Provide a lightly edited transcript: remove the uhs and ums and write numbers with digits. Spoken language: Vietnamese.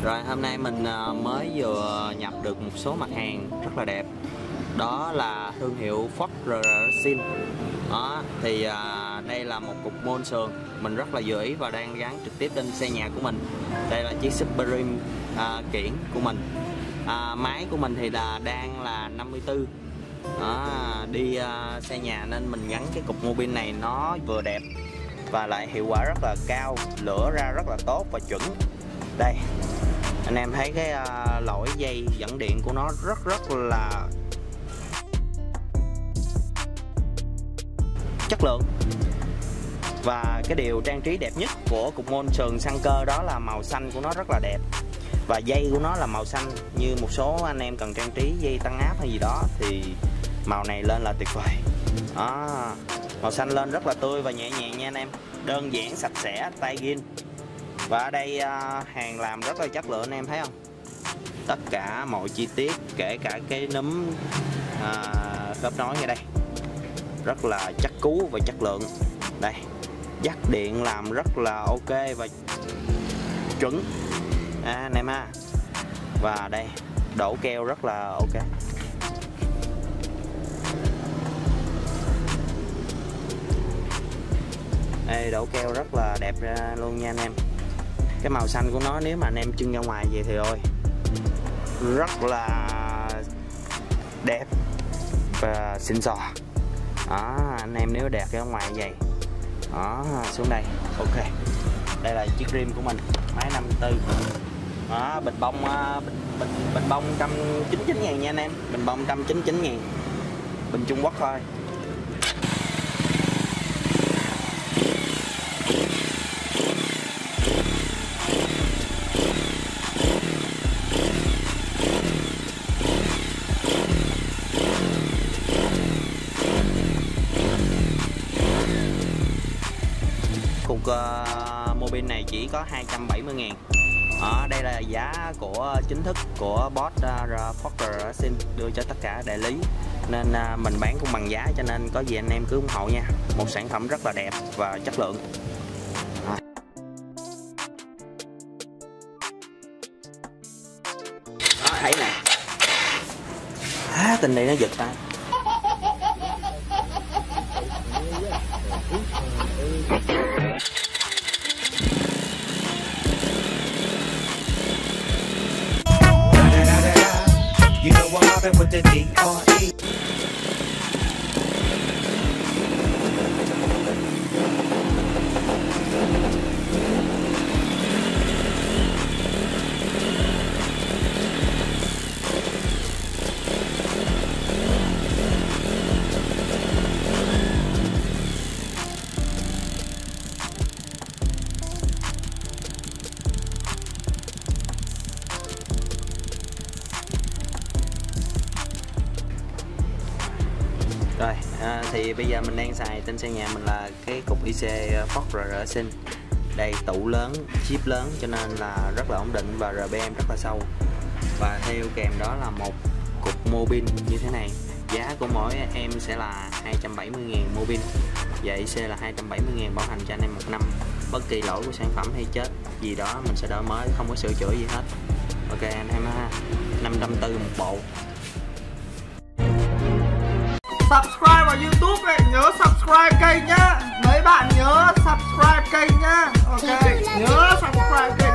Rồi hôm nay mình mới vừa nhập được một số mặt hàng rất là đẹp. Đó là thương hiệu Ford Racing. Đó thì đây là một cục môn sườn mình rất là vừa ý và đang gắn trực tiếp trên xe nhà của mình. Đây là chiếc Supreme kiển của mình. Máy của mình thì đang là 54. Đó, đi xe nhà nên mình gắn cái cục mô bin này nó vừa đẹp và lại hiệu quả rất là cao, lửa ra rất là tốt và chuẩn. Đây anh em thấy cái lỗi dây dẫn điện của nó rất là chất lượng. Và cái điều trang trí đẹp nhất của cục môn sườn xăng cơ đó là màu xanh của nó rất là đẹp. Và dây của nó là màu xanh, như một số anh em cần trang trí dây tăng áp hay gì đó thì màu này lên là tuyệt vời. Đó, màu xanh lên rất là tươi và nhẹ nhàng nha anh em. Đơn giản, sạch sẽ, tay ghiên. Và ở đây hàng làm rất là chất lượng anh em thấy không? Tất cả mọi chi tiết, kể cả cái núm khớp nối ngay đây rất là chắc cú và chất lượng. Đây, dắt điện làm rất là ok và chuẩn anh em ha. Và đây, đổ keo rất là ok. Đây, đổ keo rất là đẹp ra luôn nha anh em. Cái màu xanh của nó nếu mà anh em trưng ra ngoài vậy thì ôi rất là đẹp và xịn sò. Đó, anh em nếu đẹp ra ngoài vậy. Đó, xuống đây. Ok. Đây là chiếc rim của mình, máy 54. Đó, bình bông 199.000 nha anh em. Bình bông 199.000. Bình Trung Quốc thôi. Cục mô bin này chỉ có 270.000. Đây là giá của chính thức của boss Ford Racing đưa cho tất cả đại lý, nên mình bán cũng bằng giá, cho nên có gì anh em cứ ủng hộ nha. Một sản phẩm rất là đẹp và chất lượng. Đó, thấy nè, tình này nó giật ta. You know I'm mobbing with the D.R.E. Rồi, thì bây giờ mình đang xài trên xe nhà mình là cái cục IC Ford Racing. Đây, tủ lớn, chip lớn cho nên là rất là ổn định và RPM rất là sâu. Và theo kèm đó là một cục mô bin như thế này. Giá của mỗi em sẽ là 270.000 mô bin và IC là 270.000, bảo hành cho anh em 1 năm. Bất kỳ lỗi của sản phẩm hay chết gì đó mình sẽ đổi mới, không có sửa chữa gì hết. Ok anh em ha, 540 một bộ. Subscribe vào YouTube ấy, nhớ subscribe kênh nhá. Mấy bạn nhớ subscribe kênh nhá. Ok, nhớ subscribe kênh.